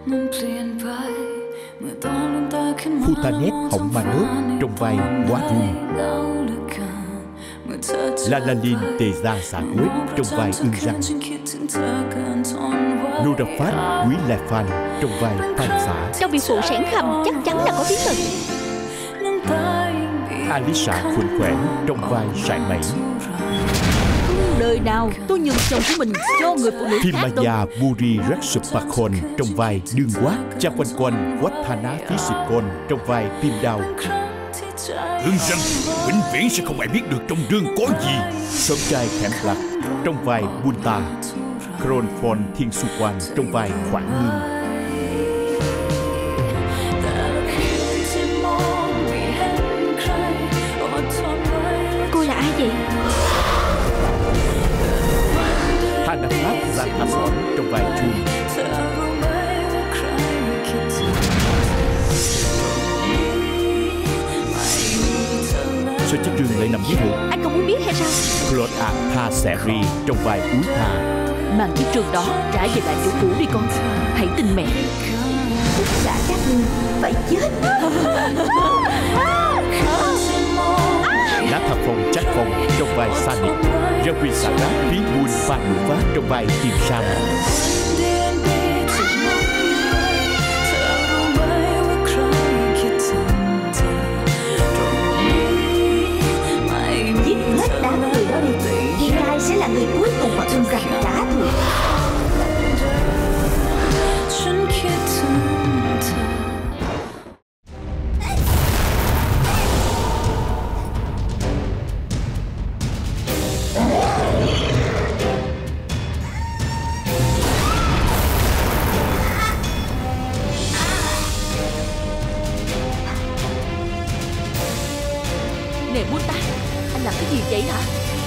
Phu-ta-nét Họng Ma Nốt trong vai Quá Run, La La Lin Tề Gia Xạ Quết trong vai Ương Răng, Nora Phát Quý La Phan trong vai Phan Xã. Trong vị phụ sẻn khầm chắc chắn là có bí mật. Alisa Khuẩn Khoẻn trong vai Sải Mẩy. Đời nào tôi nhường chồng của mình cho người phụ nữ Phim khác đâu. Maya Buri Ratchapakhon trong vai Đương Quát, Cha Quanh Quanh Wattana Phisipon trong vai Phim Đao. Ương Răng vĩnh viễn sẽ không ai biết được trong rương có gì. Sớm trai Khảm Lạc trong vai Bunta, Kron Phon Thiên Su Quan trong vai Khoản Ngưng. Cô là ai vậy? Hanafat Zanthason trong vai Chun. Sao chiếc rương lại nằm dưới hồ? Anh không muốn biết hay sao? Claude Tha Seri trong vai Úi Tha. Mang chiếc rương đó trả về lại chủ cũ đi con. Hãy tin mẹ. Tất cả các ngươi phải chết. Natha Phong Chắc Phong trong vai Sanic, Ravi Sarat Phí Buôn Phan Hữu Phát trong vai Tiền Sam. Giết hết đám người đó đi. Thì ai sẽ là người cuối cùng mà Ương Răng trả thù? Nè Bunta, anh làm cái gì vậy hả?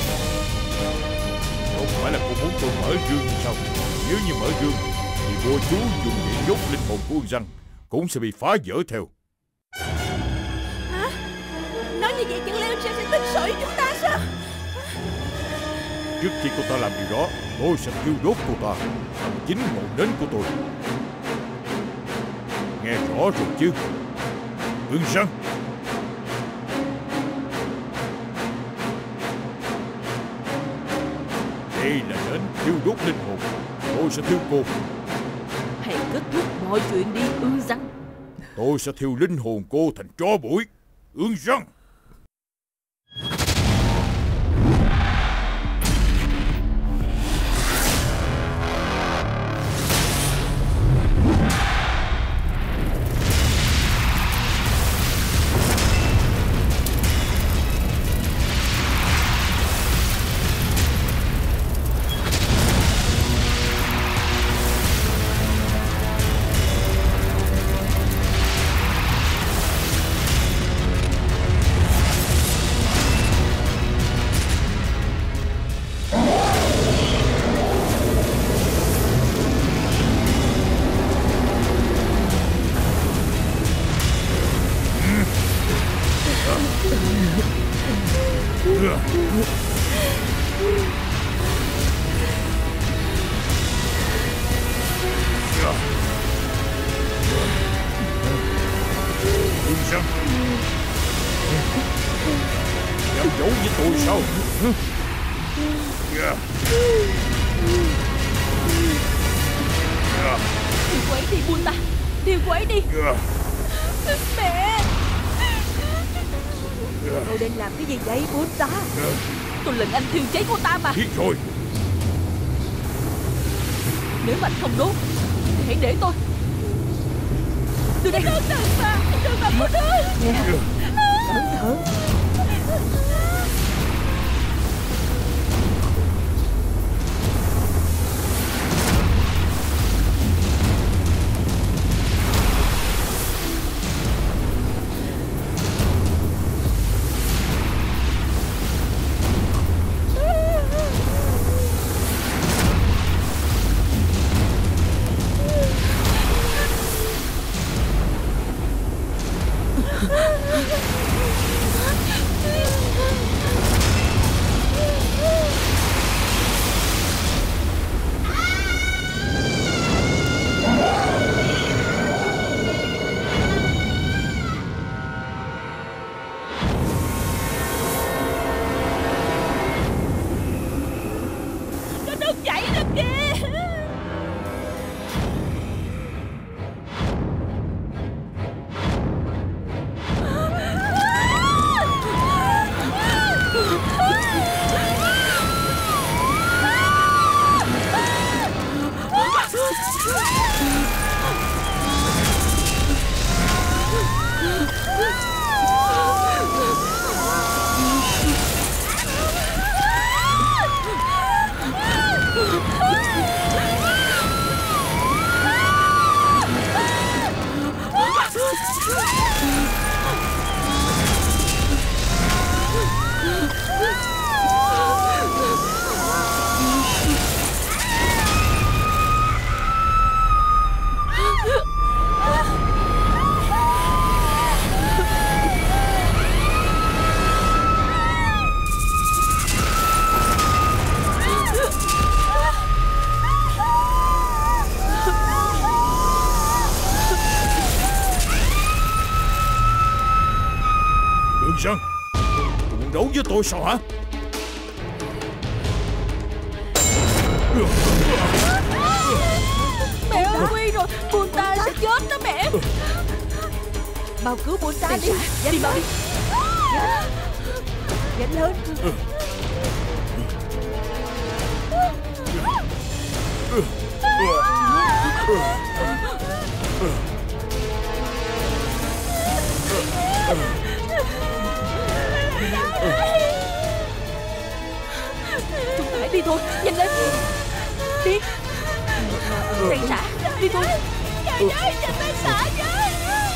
Không phải là cô muốn tôi mở rương sao? Nếu như mở rương thì vua chú dùng điện đốt linh hồn của Ương Răng cũng sẽ bị phá vỡ theo. Hả? Nói như vậy chẳng lẽ sẽ tính sổ chúng ta sao? Trước khi cô ta làm điều đó, tôi sẽ thiêu đốt cô ta bằng chính ngọn nến của tôi. Nghe rõ rồi chứ, Ương Răng? Đây là nến thiêu đốt linh hồn. Tôi sẽ thiêu cô. Hãy kết thúc mọi chuyện đi Ương Răng. Tôi sẽ thiêu linh hồn cô thành tro bụi, Ương Răng. Ương Răng, dám giấu với tôi sao? Thiêu cô ấy đi Bunta. Thiêu cô ấy đi. Mẹ. Cô đang làm cái gì vậy Bunta? Tôi lệnh anh thiêu cháy cô ta mà. Biết rồi. Nếu mà anh không đốt thì hãy để tôi. Đưa đây. Đừng mà cô ơi. Nè, cẩn thận. Giang, cô muốn đấu với tôi sao hả? Mẹ ơi, nguy rồi, Bunta sẽ chết đó mẹ. Mau cứu Bunta đi. Đi mau đi. Nhanh lên. Chúng ta hãy đi thôi, nhanh lên. Đi. Tay xả, đi thôi. Trời ơi, nhanh tay xả với.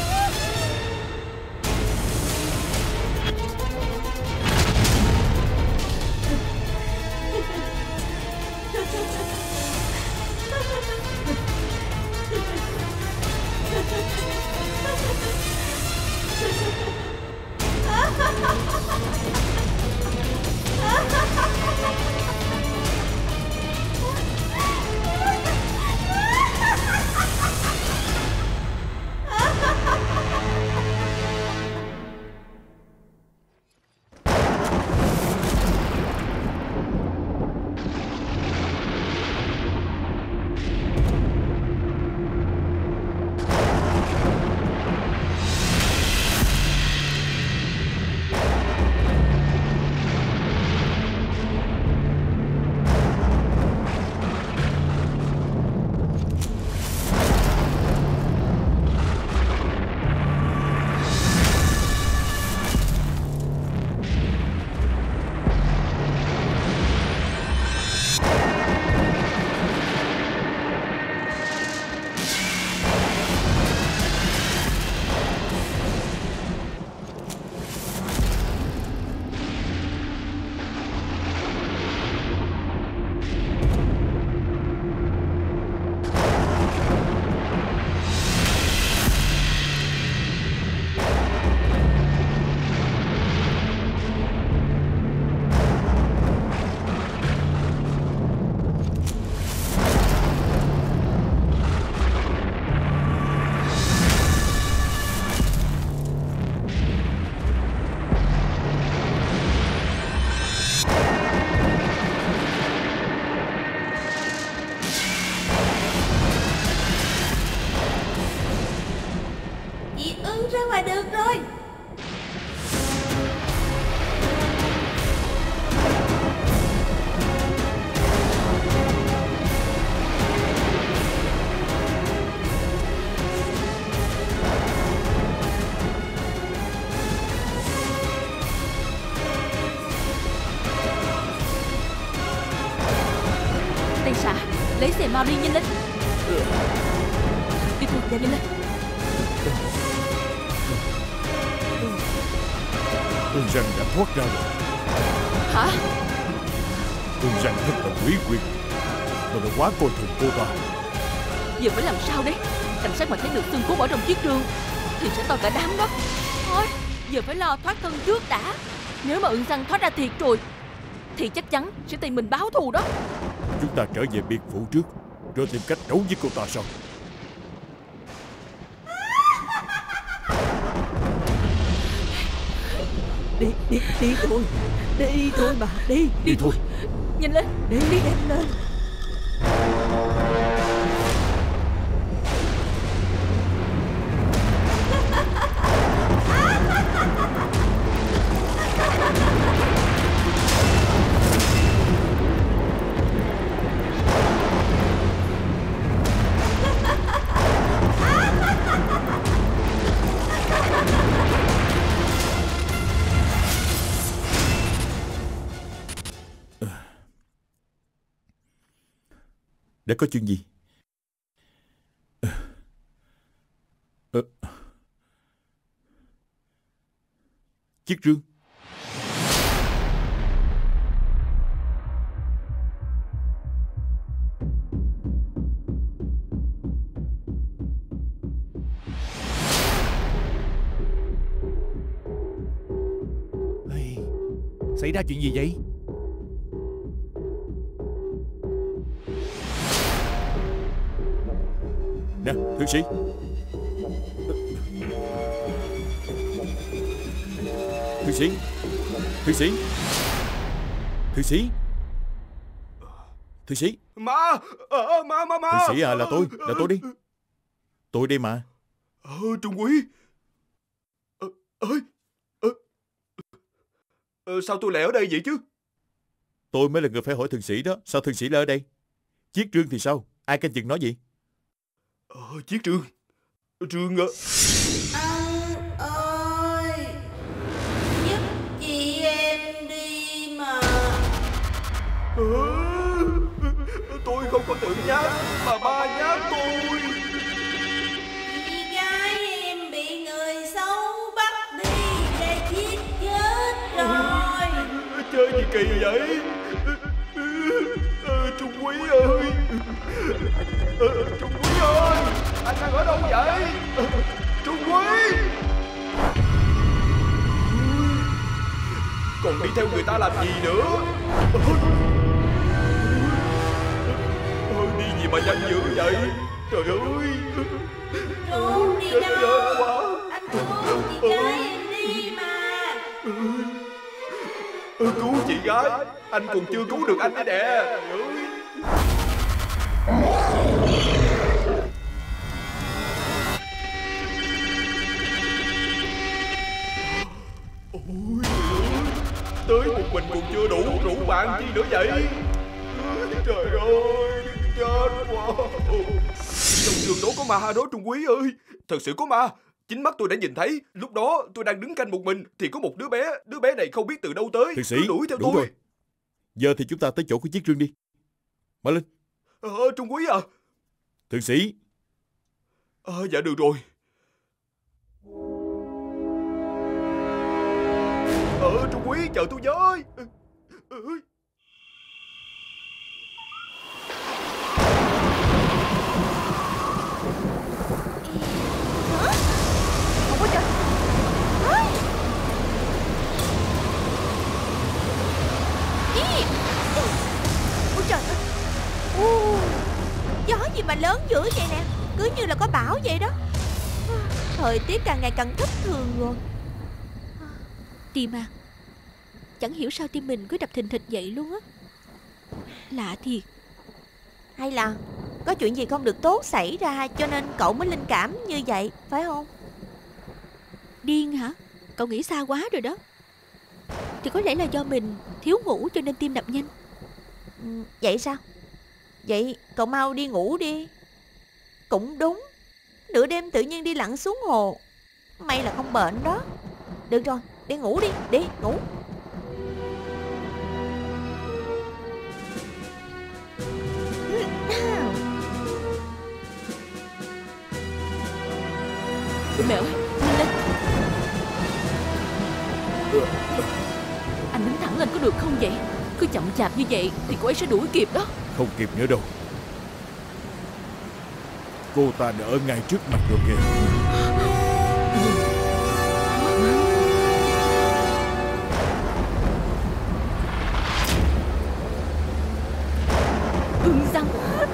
Lấy xe mau đi, nhanh lên. Đi thôi, nhanh lên. Hương Giang đã thoát ra rồi. Hả? Hương Giang thật là quý quyền. Tôi đã quá coi thường cô ta. Giờ phải làm sao đấy? Cảnh sát mà thấy được xương cốt ở trong chiếc rương thì sẽ to cả đám đó. Thôi, giờ phải lo thoát thân trước đã. Nếu mà Ưng Giang thoát ra thiệt rồi thì chắc chắn sẽ tìm mình báo thù đó. Chúng ta trở về biệt phủ trước, rồi tìm cách đấu với cô ta sau. Đi thôi. Đi thôi mà, đi thôi. Nhanh lên, đi nhanh lên. Đã có chuyện gì? Chiếc rương. Xảy ra chuyện gì vậy? Nè, thượng sĩ. Thượng sĩ, thư sĩ, thư sĩ, thư sĩ. Ma. Thư sĩ à, là tôi đi. Tôi đây mà. Trung Quý. Sao tôi lại ở đây vậy chứ? Tôi mới là người phải hỏi thư sĩ đó. Sao thư sĩ lại ở đây? Chiếc Trương thì sao? Ai canh chừng nó gì? Chiếc Trương. Trương à. Anh ơi, giúp chị em đi mà. Tôi không có tự nhát, mà ba nhát tôi. Chị gái em bị người xấu bắt đi để giết chết rồi. Chơi gì kỳ vậy? Trung Quý ơi. Trung Quý ơi, anh đang ở đâu vậy? Trung Quý. Còn đi theo người ta làm gì nữa? Đi gì mà nhanh dữ vậy? Trời ơi. Trốn đi Chết đâu? quá. Anh cứu chị gái em đi mà. Cứu chị gái? Anh còn chưa cứu được anh đấy nè. Trời ơi. Ôi trời ơi. Tới một mình còn chưa đủ, rủ bạn chi nữa vậy? Trời ơi, chết quá. Trong trường đó có ma đó Trung Quý ơi. Thật sự có ma. Chính mắt tôi đã nhìn thấy. Lúc đó tôi đang đứng canh một mình thì có một đứa bé. Đứa bé này không biết từ đâu tới. Thư sĩ, Cứ đuổi theo đủ tôi. rồi. Giờ thì chúng ta tới chỗ của chiếc Trương đi. Mở lên. Trung Quý à. Thư sĩ. Dạ được rồi. Trung Quý chờ tôi với. Không có trời. Ôi trời ơi. Gió gì mà lớn dữ vậy nè. Cứ như là có bão vậy đó. Thời tiết càng ngày càng thất thường rồi. Tim à, chẳng hiểu sao tim mình cứ đập thình thịch vậy luôn á. Lạ thiệt. Hay là có chuyện gì không được tốt xảy ra cho nên cậu mới linh cảm như vậy, phải không? Điên hả? Cậu nghĩ xa quá rồi đó. Thì có lẽ là do mình thiếu ngủ cho nên tim đập nhanh. Vậy sao? Vậy cậu mau đi ngủ đi. Cũng đúng. Nửa đêm tự nhiên đi lặn xuống hồ. May là không bệnh đó. Được rồi, đi ngủ đi, đi ngủ. Mẹ ơi, nhanh lên. Anh đứng thẳng lên có được không vậy? Cứ chậm chạp như vậy thì cô ấy sẽ đuổi kịp đó. Không kịp nữa đâu. Cô ta đã ở ngay trước mặt rồi kìa. Ưng răng.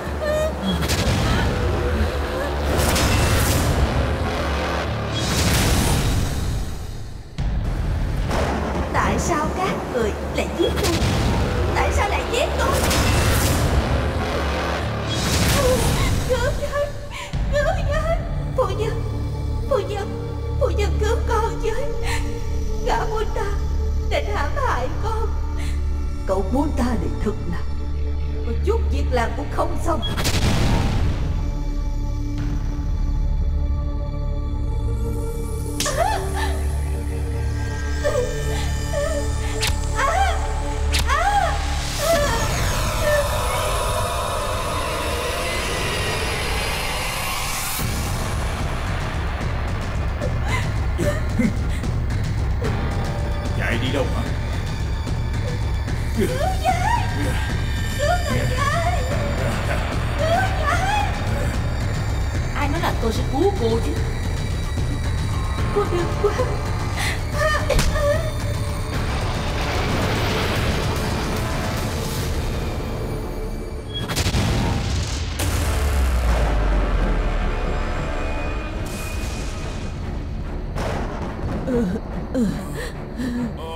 Tại sao các người lại giết tôi? Tại sao lại giết tôi? Cướp với! Phu nhân cướp con với! Gã buôn ta định hãm hại con. Cậu buôn ta để thực nặng, một chút việc làm cũng không xong. Chạy đi đâu hả? Ai nói là tôi sẽ cứu cô chứ? Cô đừng quá.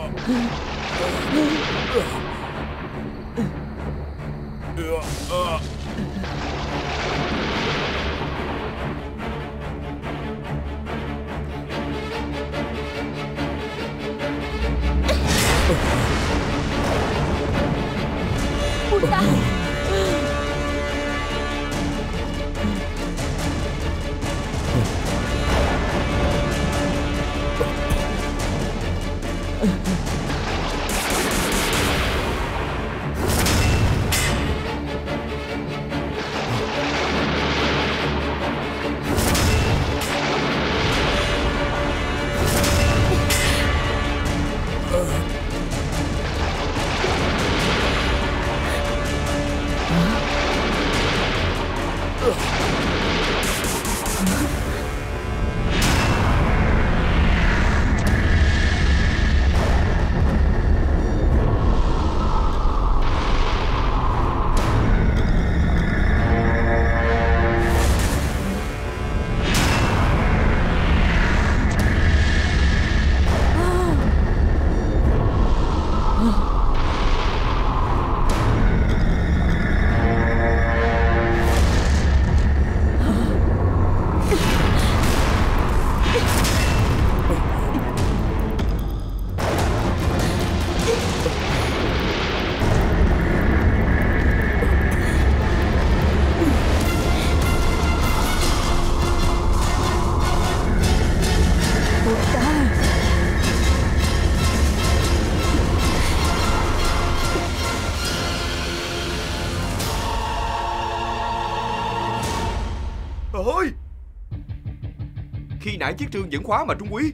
Buddha. Ôi, khi nãy chiếc trương vẫn khóa mà Trung Quý.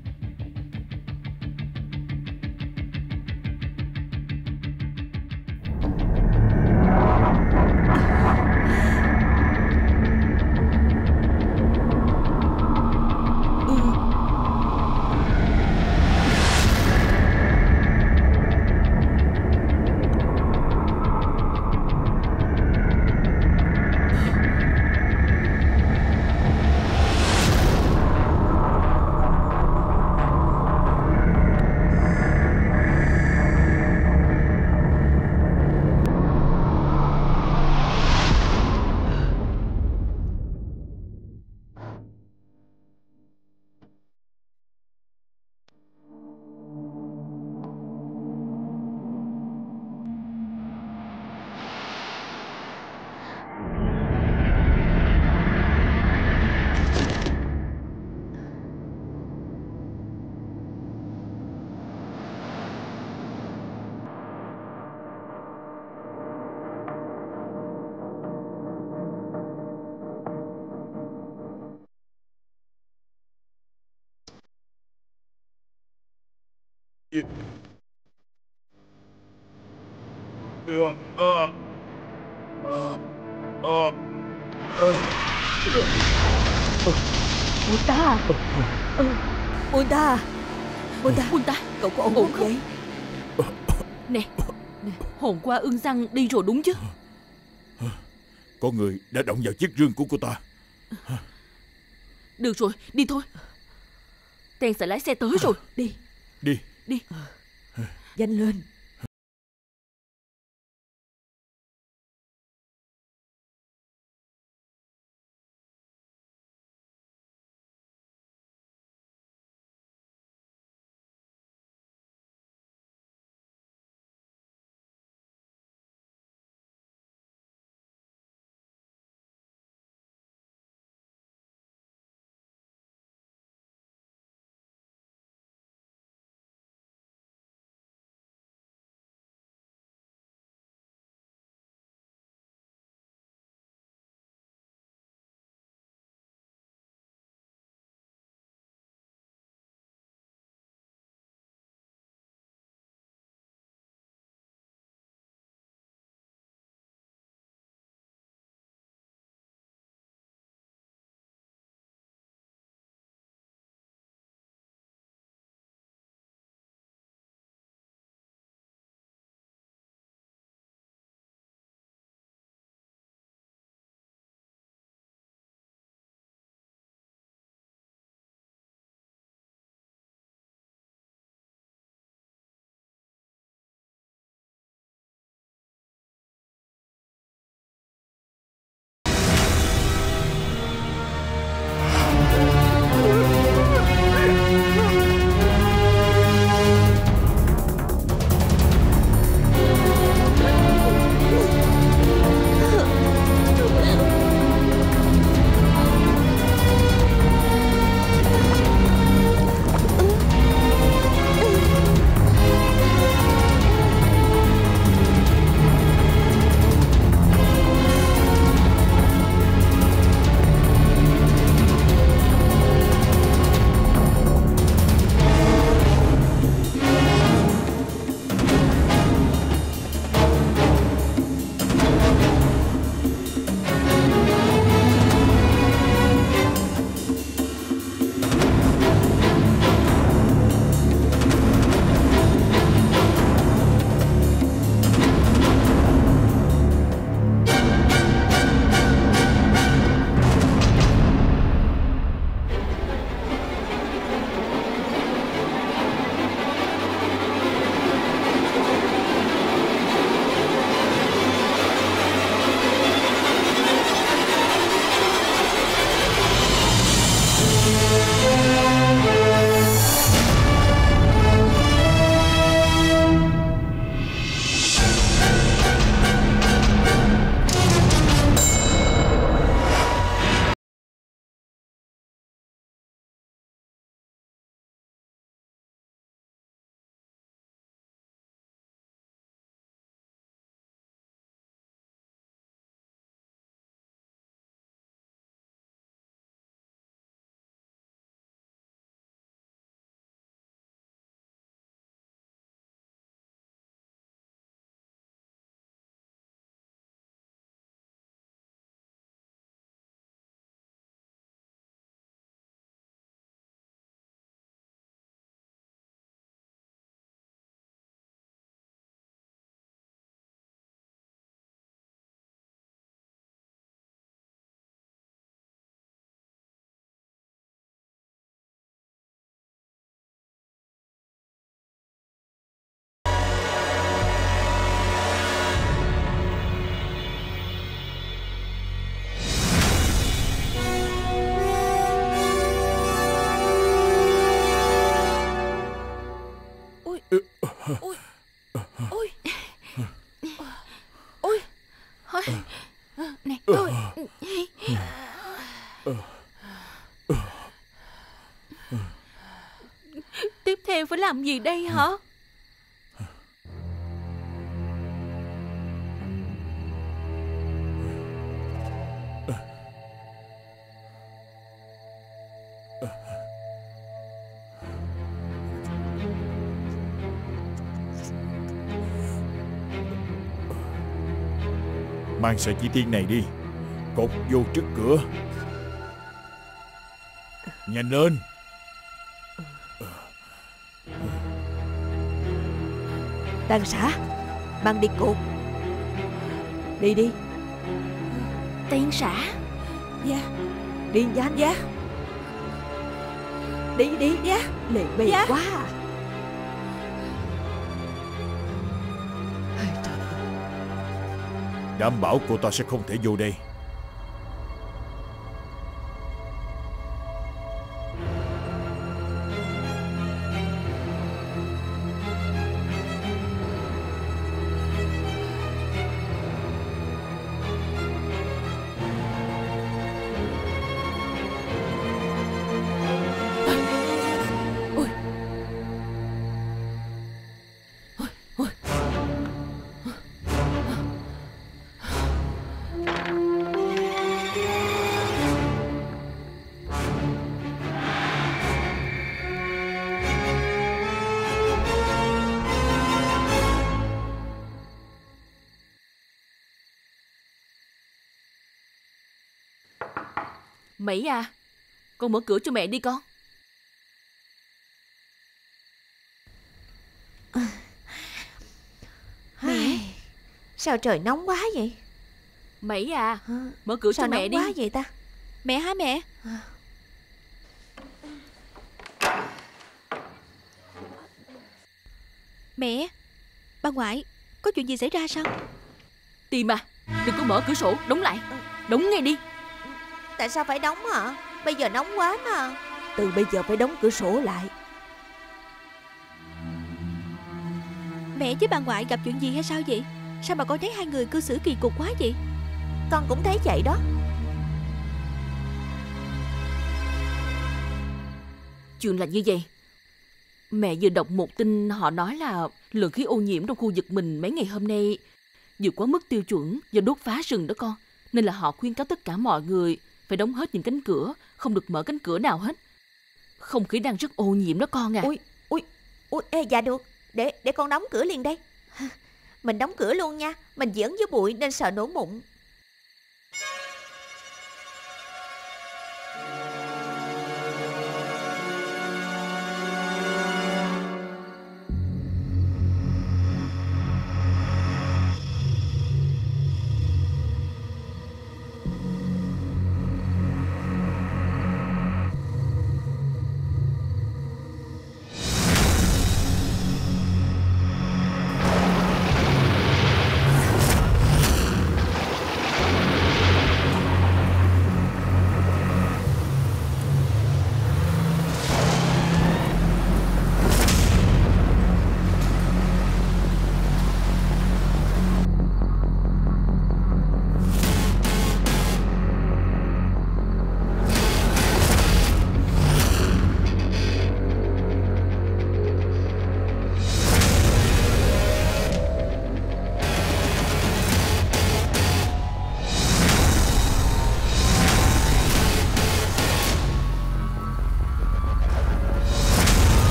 Buddha. Buddha. Buddha. Buddha, Cậu có ổn ổn không không? vậy? Nè, hồn qua Ưng Xăng đi rồi đúng chứ? Có người đã động vào chiếc rương của cô ta. Được rồi, đi thôi. Ten sẽ lái xe tới rồi. Đi. Đi. Đi. Nhanh lên. Nè, tiếp theo phải làm gì đây hả? Mang sợi chỉ thiên này đi, cột vô trước cửa. Nhanh lên. Đàn xã, mang đi cột. Đi đi. Tiên xã. Dạ. Đi nhanh. Dạ. Đi đi. Dạ. Lệ mề dạ. quá. Đảm bảo cô ta sẽ không thể vô đây. Mỹ à, con mở cửa cho mẹ đi con. Mẹ, sao trời nóng quá vậy? Mỹ à, mở cửa sao cho mẹ nóng đi. quá vậy ta? Mẹ hả mẹ? Mẹ, bà ngoại, có chuyện gì xảy ra sao? Tìm à, đừng có mở cửa sổ, đóng lại. Đóng ngay đi. Tại sao phải đóng hả? Bây giờ nóng quá mà. Từ bây giờ phải đóng cửa sổ lại. Mẹ với bà ngoại gặp chuyện gì hay sao vậy? Sao mà con thấy hai người cư xử kỳ cục quá vậy? Con cũng thấy vậy đó. Chuyện là như vậy. Mẹ vừa đọc một tin họ nói là lượng khí ô nhiễm trong khu vực mình mấy ngày hôm nay vượt quá mức tiêu chuẩn do đốt phá rừng đó con. Nên là họ khuyên cáo tất cả mọi người phải đóng hết những cánh cửa, không được mở cánh cửa nào hết. Không khí đang rất ô nhiễm đó con à. Ui, dạ được. Để con đóng cửa liền đây. Mình đóng cửa luôn nha. Mình giỡn với bụi nên sợ nổ mụn.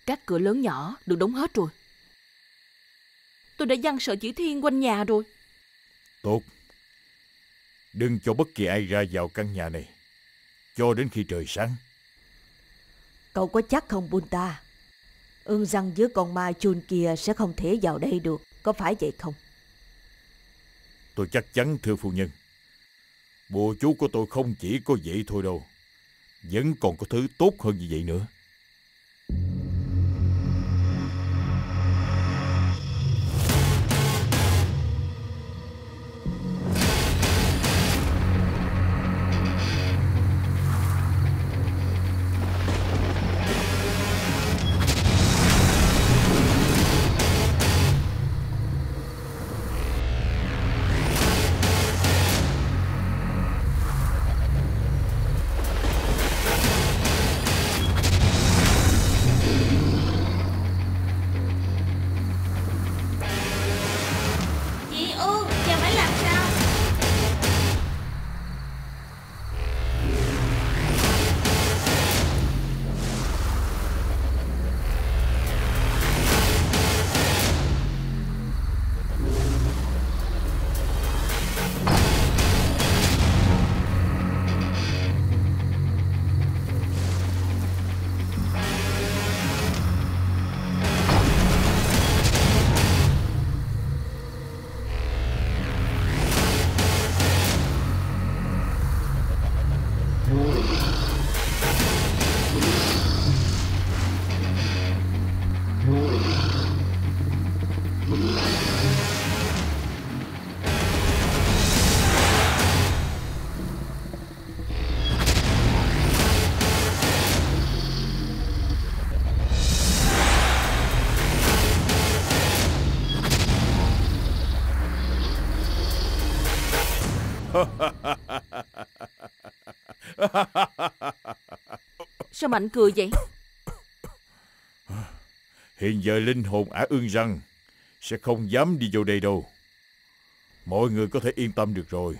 Các cửa lớn nhỏ được đóng hết rồi. Tôi đã giăng sợi chỉ thiên quanh nhà rồi. Tốt. Đừng cho bất kỳ ai ra vào căn nhà này cho đến khi trời sáng. Cậu có chắc không Bunta? Ương rằng với con ma chun kia sẽ không thể vào đây được, có phải vậy không? Tôi chắc chắn thưa phu nhân. Bùa chú của tôi không chỉ có vậy thôi đâu, vẫn còn có thứ tốt hơn như vậy nữa. Chị Ương, giờ phải làm sao? Sao Mạnh cười vậy? Hiện giờ linh hồn ả Ương Răng sẽ không dám đi vô đây đâu. Mọi người có thể yên tâm được rồi.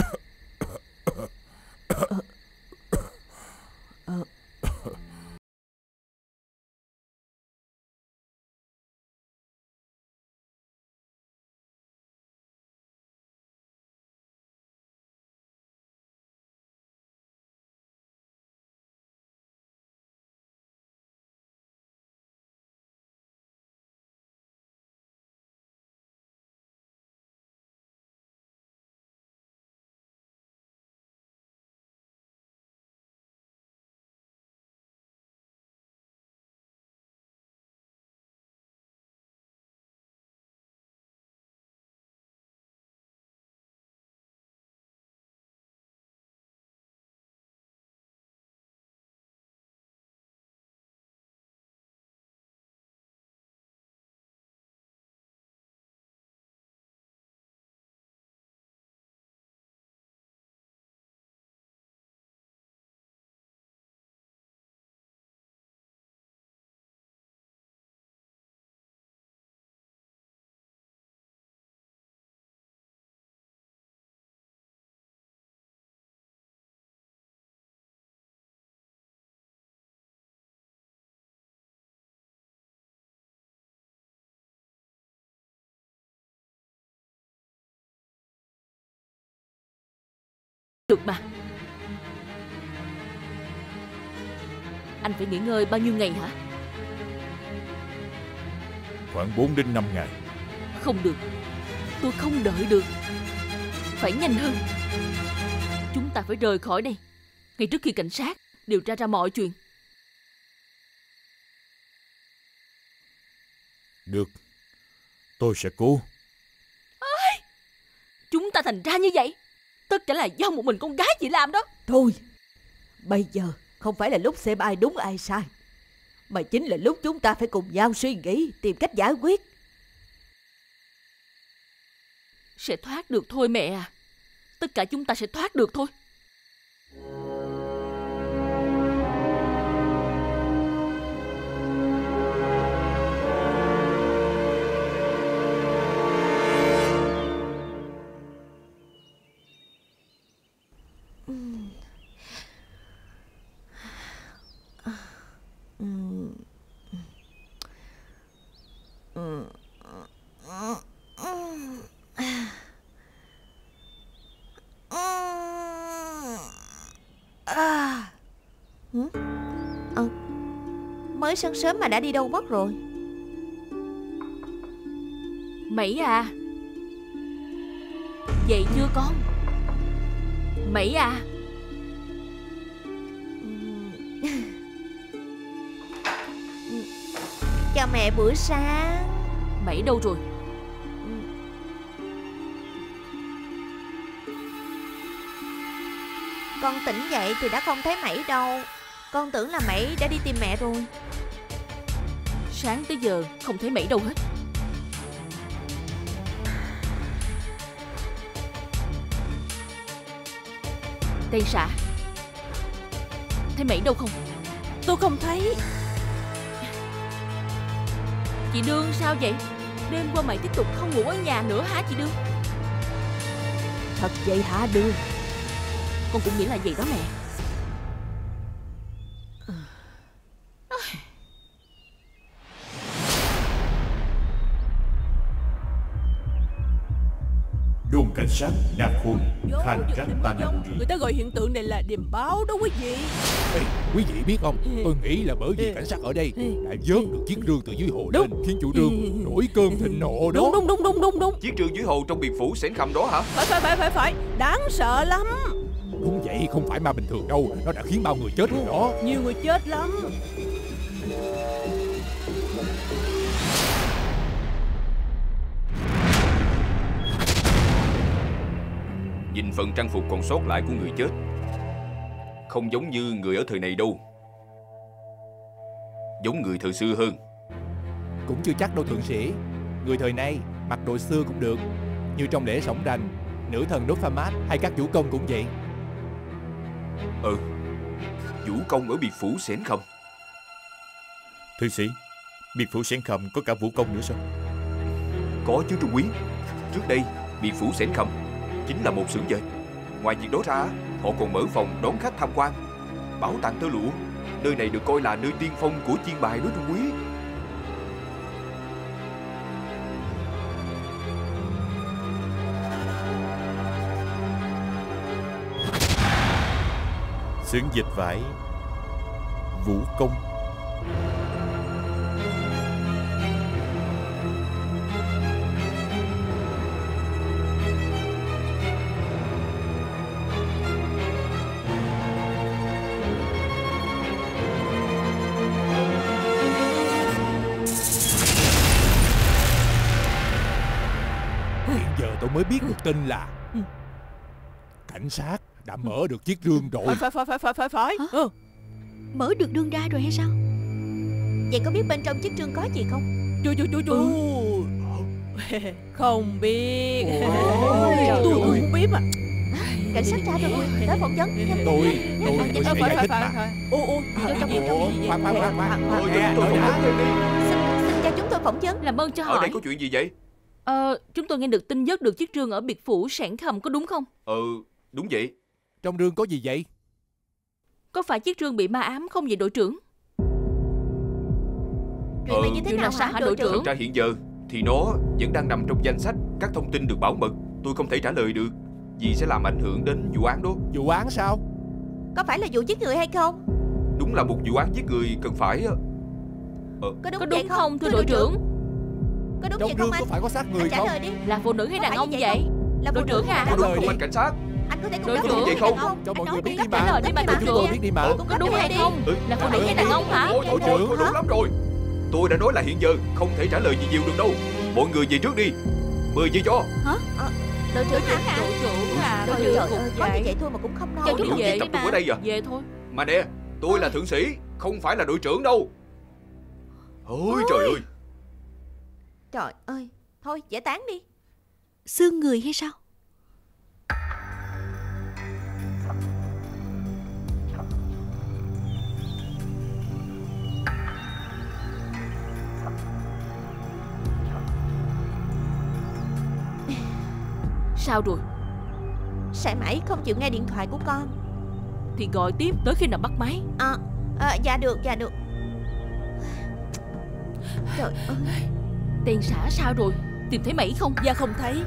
Được mà. Anh phải nghỉ ngơi bao nhiêu ngày hả? Khoảng 4 đến 5 ngày. Không được. Tôi không đợi được. Phải nhanh hơn. Chúng ta phải rời khỏi đây ngay trước khi cảnh sát điều tra ra mọi chuyện. Được, tôi sẽ cố. Chúng ta thành ra như vậy, tất cả là do một mình con gái chị làm đó. Thôi, bây giờ không phải là lúc xem ai đúng ai sai, mà chính là lúc chúng ta phải cùng nhau suy nghĩ, tìm cách giải quyết. Sẽ thoát được thôi mẹ à. Tất cả chúng ta sẽ thoát được thôi. Mới sáng sớm mà đã đi đâu mất rồi? Mỹ à, dậy chưa con? Mỹ à. Chào mẹ bữa sáng. Mỹ đâu rồi? Con tỉnh dậy thì đã không thấy Mẩy đâu. Con tưởng là Mẩy đã đi tìm mẹ rồi. Sáng tới giờ không thấy Mỹ đâu hết. Tên xạ, thấy Mỹ đâu không? Tôi không thấy. Chị Đương sao vậy? Đêm qua mày tiếp tục không ngủ ở nhà nữa hả chị Đương? Thật vậy hả Đương? Con cũng nghĩ là vậy đó mẹ. Đồn cảnh sát Nakhon Khankatana. Người ta gọi hiện tượng này là điềm báo đó quý vị. Ê, quý vị biết không, tôi nghĩ là bởi vì cảnh sát ở đây đã vớt được chiếc rương từ dưới hồ lên, khiến chủ rương nổi cơn thịnh nộ đó. Đúng. Chiếc rương dưới hồ trong biệt phủ Sẻn Khầm đó hả? Phải. Đáng sợ lắm. Đúng vậy, không phải ma bình thường đâu. Nó đã khiến bao người chết rồi đó. Nhiều người chết lắm. Nhìn phần trang phục còn sót lại của người chết, không giống như người ở thời này đâu. Giống người thời xưa hơn. Cũng chưa chắc đâu thượng sĩ. Người thời nay mặc đồ xưa cũng được, như trong lễ sổng rành, nữ thần đốt pha mát hay các vũ công cũng vậy. Vũ công ở biệt phủ Sẻn Khầm. Thư sĩ, biệt phủ Sẻn Khầm có cả vũ công nữa sao? Có chứ Trung Quý. Trước đây biệt phủ Sẻn Khầm chính là một xưởng dệt. Ngoài việc đó ra, họ còn mở phòng đón khách tham quan. Bảo tàng tơ lụa, nơi này được coi là nơi tiên phong của chiên bài đó Trung Quý. Xưởng dệt vải vũ công. Hiện giờ tôi mới biết được tin là cảnh sát đã mở được chiếc rương rồi. Phải. Mở được rương ra rồi hay sao? Vậy có biết bên trong chiếc rương có gì không? Chú. Không biết. Tôi Tôi không biết mà. Cảnh sát ra rồi, tới phỏng vấn. Tôi sẽ giải thích mà. Vô trong Khoan. Xin cho chúng tôi phỏng vấn. Làm ơn cho Ở đây hỏi. có chuyện gì vậy? Chúng tôi nghe được tin vớt được chiếc rương ở biệt phủ Sẻn Khầm, có đúng không? Đúng vậy. Trong rương có gì vậy? Có phải chiếc rương bị ma ám không vậy đội trưởng? Chuyện này như thế chuyện nào là sao hả hả đội đội trưởng? trưởng? Thật ra hiện giờ thì nó vẫn đang nằm trong danh sách các thông tin được bảo mật. Tôi không thể trả lời được, vì sẽ làm ảnh hưởng đến vụ án đó. Vụ án sao? Có phải là vụ giết người hay không? Đúng là một vụ án giết người cần phải. Có đúng Có vậy đúng không không thưa đội trưởng? Có đúng Trong vậy rương không anh? có phải có xác Anh người trả không? lời đi. Là phụ nữ hay Có đàn phải ông vậy vậy? Là Đội phụ trưởng nữ à? hay Có đàn đúng ông? không anh cảnh sát? Anh có thể Đội cung cấp trưởng. hay Vậy không? không? Cho mọi Anh người nói biết đi. đi mà. Trả lời đi mà đội Chúng tôi trưởng. biết đi mà. Có đúng hay không? Là phụ nữ hay đàn ông hả? Thôi đúng lắm rồi. Tôi đã nói là hiện giờ không thể trả lời gì nhiều được đâu. Mọi người về trước đi. 10 giờ cho. Đội trưởng hả? Đội trưởng à? Đội Đội trưởng trưởng có vậy. như vậy thôi mà cũng không Cho nói. chúng Đội về trưởng tập đi trung mà. ở đây à? Về thôi. Mà nè, tôi là thượng sĩ, không phải là đội trưởng đâu. Ôi trời ơi. Trời ơi. Thôi giải tán đi. Xương người hay sao? Sao rồi? Sải Mãi không chịu nghe điện thoại của con. Thì gọi tiếp tới khi nào bắt máy. Dạ được. Trời ơi. Tên xã sao rồi? Tìm thấy Mỹ không? Dạ không thấy.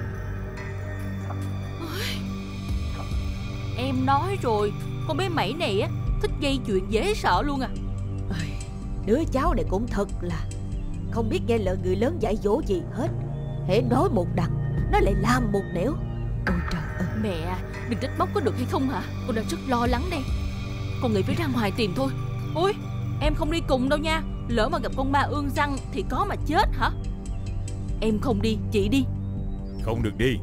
Em nói rồi, con bé Mỹ này á thích gây chuyện dễ sợ luôn à. Đứa cháu này cũng thật là không biết nghe lời người lớn dạy dỗ gì hết. Hễ nói một đằng nó lại làm một nẻo. Ôi trời ơi. Mẹ, đừng trách móc có được hay không hả? Con đang rất lo lắng đây. Con nghĩ phải ra ngoài tìm thôi. Ôi, em không đi cùng đâu nha. Lỡ mà gặp con ma ương răng thì có mà chết hả? Em không đi, chị đi. Không được đi.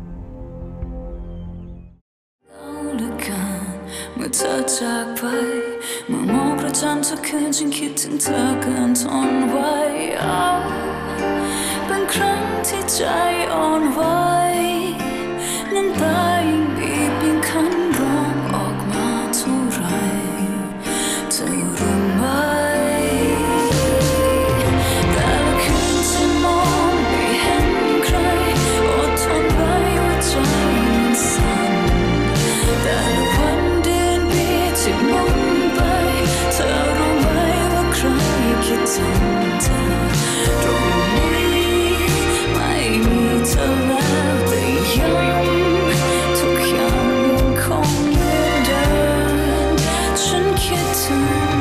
เมื่อเธอจากไปเมื่อมองประจำทุกคืนฉันคิดถึงเธอเกินทนไหวเป็นครั้งที่ใจอ่อนไหวน้ำตายิ่งบีบยิ่งคันร้องออกมาเท่าไรเธอรู้ไหมแต่ละคืนที่มองไม่เห็นใครอดทนไว้ว่าใจมันสั่นแต่ละวันที่หมุนไปเธอรู้ไหมว่าใครคิดถึงเธอตรงนี้ไม่มีเธอแล้วแต่ยังทุกอย่างยังคงเหมือนเดิมฉันคิดถึง